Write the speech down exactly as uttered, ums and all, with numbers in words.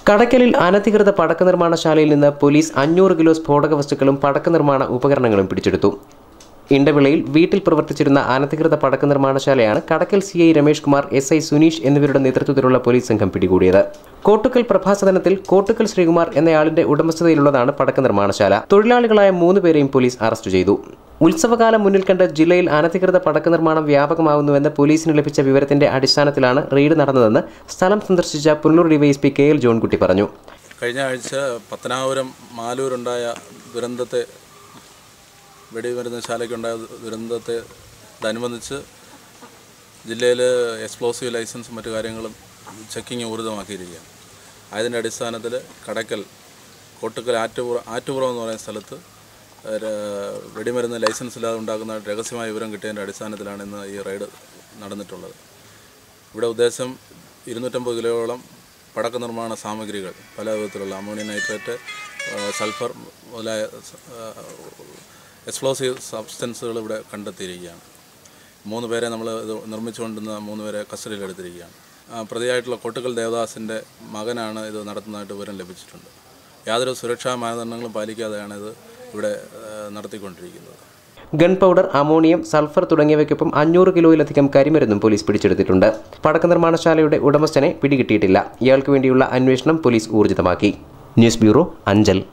കടക്കലിൽ അനധികൃത പടക്ക നിർമ്മാണശാലയിൽ നിന്ന് പോലീസ് അഞ്ഞൂറ് കിലോ സ്ഫോടക വസ്തുക്കളും പടക്ക നിർമ്മാണ ഉപകരണങ്ങളും പിടിച്ചെടുത്തു. ഇണ്ടവിളയിൽ വീട്ടിൽ പ്രവർത്തിച്ചിരുന്ന അനധികൃത പടക്ക നിർമ്മാണശാലയാണ് Kadakkal C I Ramesh Kumar, S I Suneesh എന്നിവരുടെ നേതൃത്വത്തിലുള്ള പോലീസ് സംഘം പിടികൂടിയത്. കോട്ടുക്കൽ പ്രഭാസദനത്തിൽ കോട്ടുക്കൽ ശ്രീകുമാർ എന്നയാളിന്റെ ഉടമസ്ഥതയിലുള്ളതാണ് പടക്ക നിർമ്മാണശാല. തൊഴിലാളികളായ മൂന്ന് പേരെയും പോലീസ് അറസ്റ്റ് ചെയ്തു. ഉത്സവകാലം മുന്നിൽ കണ്ട് ജില്ലയിൽ അനധികൃത പടക്ക നിർമ്മാണം വ്യാപകമാവുന്നുവെന്ന് പോലീസിന് ലഭിച്ച വിവരത്തിന്റെ അടിസ്ഥാനത്തിലാണ് റെയ്ഡ് നടന്നതെന്ന് സ്ഥലം സന്ദർശിച്ച Punalur DYSP K L Johnkutty പറഞ്ഞു. കഴിഞ്ഞ ആഴ്ച പത്തനാപുരം മാലൂരുണ്ടായ ദുരന്തത്തെ വെടിമരുന്ന് ശാലയ്ക്കുണ്ടായ ദുരന്തത്തെ അനുബന്ധിച്ച് ജില്ലയിൽ എക്സ്പ്ലോസീവ് ലൈസൻസും മറ്റു കാര്യങ്ങളും ചെക്കിങ് ഊർജിതമാക്കിയിരിക്കുകയാണ്. അതിൻ്റെ അടിസ്ഥാനത്തിൽ കടക്കൽ കോട്ടുക്കൽ ആറ്റുപുറ ആറ്റുപുറം എന്ന് പറയുന്ന സ്ഥലത്ത് വെടിമരുന്ന് ലൈസൻസ് ഇല്ലാതെ ഉണ്ടാക്കുന്ന രഹസ്യമായ വിവരം കിട്ടിയതിൻ്റെ അടിസ്ഥാനത്തിലാണ് ഇന്ന് ഈ റെയ്ഡ് നടന്നിട്ടുള്ളത്. ഇവിടെ ഉദ്ദേശം ഇരുന്നൂറ്റമ്പത് കിലോയോളം പടക്ക നിർമ്മാണ സാമഗ്രികൾ, പല വിധത്തിലുള്ള അമോണിയം നൈട്രേറ്റ്, സൾഫർ മുതലായ എക്സ്പ്ലോസീവ് സബ്സ്റ്റൻസുകൾ ഇവിടെ കണ്ടെത്തിയിരിക്കുകയാണ്. മൂന്ന് പേരെ നമ്മൾ ഇത് നിർമ്മിച്ചുകൊണ്ടിരുന്ന മൂന്ന് പേരെ കസ്റ്റഡിയിലെടുത്തിരിക്കുകയാണ്. പ്രതിയായിട്ടുള്ള കോട്ടുക്കൽ ദേവദാസിൻ്റെ മകനാണ് ഇത് നടത്തുന്നതായിട്ട് വിവരം ലഭിച്ചിട്ടുണ്ട്. യാതൊരു സുരക്ഷാ മാനദണ്ഡങ്ങളും പാലിക്കാതെയാണ് ഇത് ഇവിടെ നടത്തിക്കൊണ്ടിരിക്കുന്നത്. ഗൺ പൗഡർ, അമോണിയം, സൾഫർ തുടങ്ങിയവയ്ക്കൊപ്പം അഞ്ഞൂറ് കിലോയിലധികം കരിമരുന്നും പോലീസ് പിടിച്ചെടുത്തിട്ടുണ്ട്. പടക്ക നിർമ്മാണശാലയുടെ ഉടമസ്ഥനെ പിടികിട്ടിയിട്ടില്ല. ഇയാൾക്ക് വേണ്ടിയുള്ള അന്വേഷണം പോലീസ് ഊർജിതമാക്കി. News bureau, Anchal.